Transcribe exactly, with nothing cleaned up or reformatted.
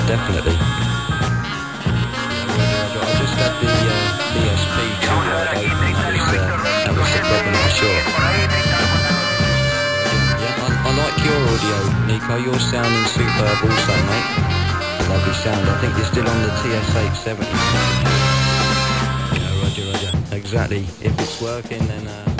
definitely. I just had the uh, D S P to uh, open. That was, uh, that was the problem for sure. Yeah, I, I like your audio, Nico. You're sounding superb also, mate. Lovely sound. I think you're still on the T S eight seventy. Yeah, roger, roger. Exactly. If it's working, then... Uh,